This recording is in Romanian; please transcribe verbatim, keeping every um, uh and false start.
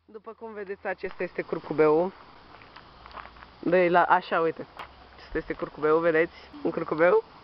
După cum vedeți, acesta este curcubeul. Dă-i la așa, uite. Acesta este curcubeul, vedeți? Un curcubeu.